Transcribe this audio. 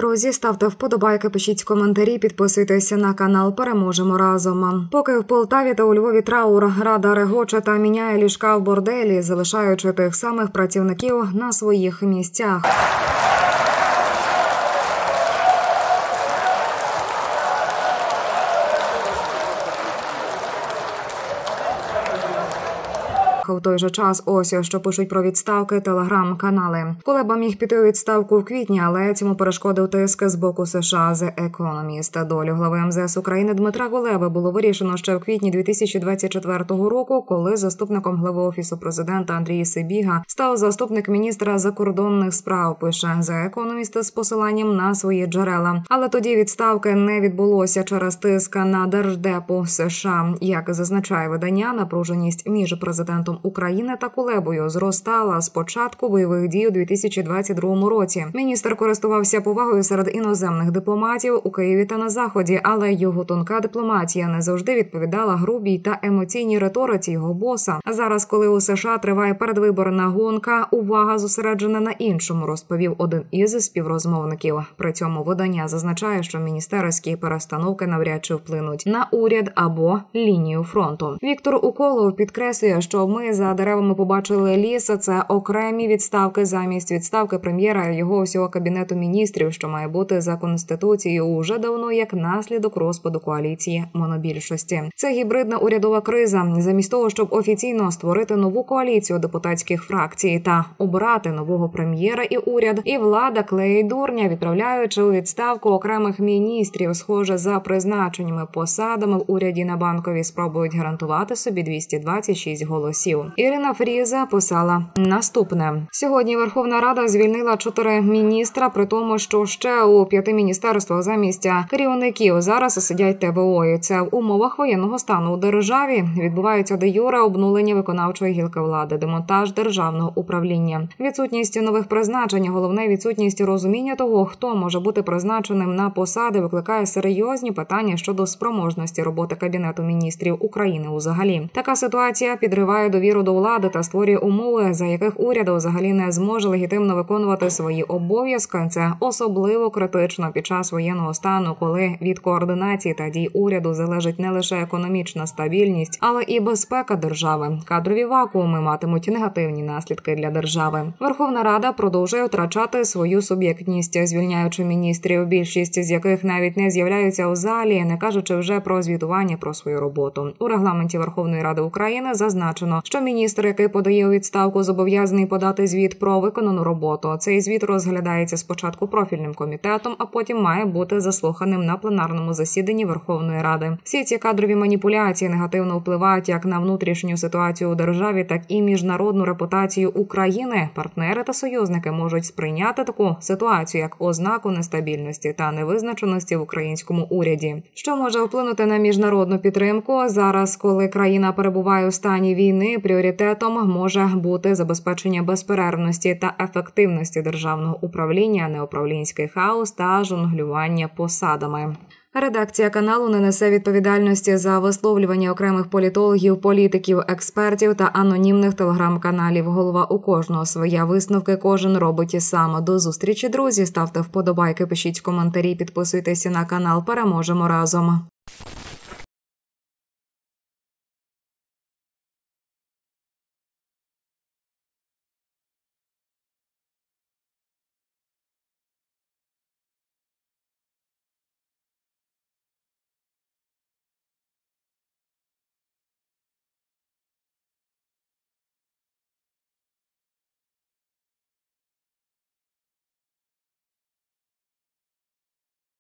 Друзі, ставте вподобайки, пишіть коментарі, підписуйтеся на канал «Переможемо разом». Поки в Полтаві та у Львові траур, рада регоче та міняє ліжка в борделі, залишаючи тих самих працівників на своїх місцях. В той же час ось що пишуть про відставки телеграм-канали. Кулеба міг піти у відставку в квітні, але цьому перешкодив тиск з боку США. The Economist. Долю глави МЗС України Дмитра Кулеби було вирішено ще в квітні 2024 року, коли заступником глави Офісу президента Андрій Сибіга став заступник міністра закордонних справ, пише The Economist з посиланням на свої джерела. Але тоді відставки не відбулося через тиск на Держдепу США. Як зазначає видання, напруженість між президентом України та Кулебою зростала з початку бойових дій у 2022 році. Міністр користувався повагою серед іноземних дипломатів у Києві та на Заході, але його тонка дипломатія не завжди відповідала грубій та емоційній риториці його боса. А зараз, коли у США триває передвиборна гонка, увага зосереджена на іншому, розповів один із співрозмовників. При цьому видання зазначає, що міністерські перестановки навряд чи вплинуть на уряд або лінію фронту. Віктор Уколов підкреслює, що ми за деревами побачили ліс, це окремі відставки замість відставки прем'єра і його всього кабінету міністрів, що має бути за Конституцією уже давно як наслідок розпаду коаліції монобільшості. Це гібридна урядова криза. Замість того, щоб офіційно створити нову коаліцію депутатських фракцій та обрати нового прем'єра і уряд, і влада клеїть дурня, відправляючи у відставку окремих міністрів, схоже, за призначеннями посадами в уряді на Банковій спробують гарантувати собі 226 голосів. Ірина Фріза писала наступне. Сьогодні Верховна Рада звільнила 4 міністра, при тому, що ще у 5 міністерствах замість керівників зараз сидять ТВО. І це в умовах воєнного стану у державі. Відбувається де-юре обнулення виконавчої гілки влади, демонтаж державного управління. Відсутність нових призначень, головне відсутність розуміння того, хто може бути призначеним на посади, викликає серйозні питання щодо спроможності роботи Кабінету міністрів України взагалі. Така ситуація підриває довіру до влади та створює умови, за яких уряд взагалі не зможе легітимно виконувати свої обов'язки. Це особливо критично під час воєнного стану, коли від координації та дій уряду залежить не лише економічна стабільність, але і безпека держави. Кадрові вакууми матимуть негативні наслідки для держави. Верховна Рада продовжує втрачати свою суб'єктність, звільняючи міністрів, більшість з яких навіть не з'являються у залі, не кажучи вже про звітування про свою роботу. У регламенті Верховної Ради України зазначено, що міністр, який подає у відставку, зобов'язаний подати звіт про виконану роботу. Цей звіт розглядається спочатку профільним комітетом, а потім має бути заслуханим на пленарному засіданні Верховної Ради. Всі ці кадрові маніпуляції негативно впливають як на внутрішню ситуацію у державі, так і міжнародну репутацію України. Партнери та союзники можуть сприйняти таку ситуацію як ознаку нестабільності та невизначеності в українському уряді. Що може вплинути на міжнародну підтримку? Зараз, коли країна перебуває у стані війни, пріоритетом може бути забезпечення безперервності та ефективності державного управління, а не управлінський хаос та жонглювання посадами. Редакція каналу не несе відповідальності за висловлювання окремих політологів, політиків, експертів та анонімних телеграм-каналів. Голова у кожного своя, висновки кожен робить і сам. До зустрічі, друзі. Ставте вподобайки, пишіть коментарі, підписуйтеся на канал. Переможемо разом.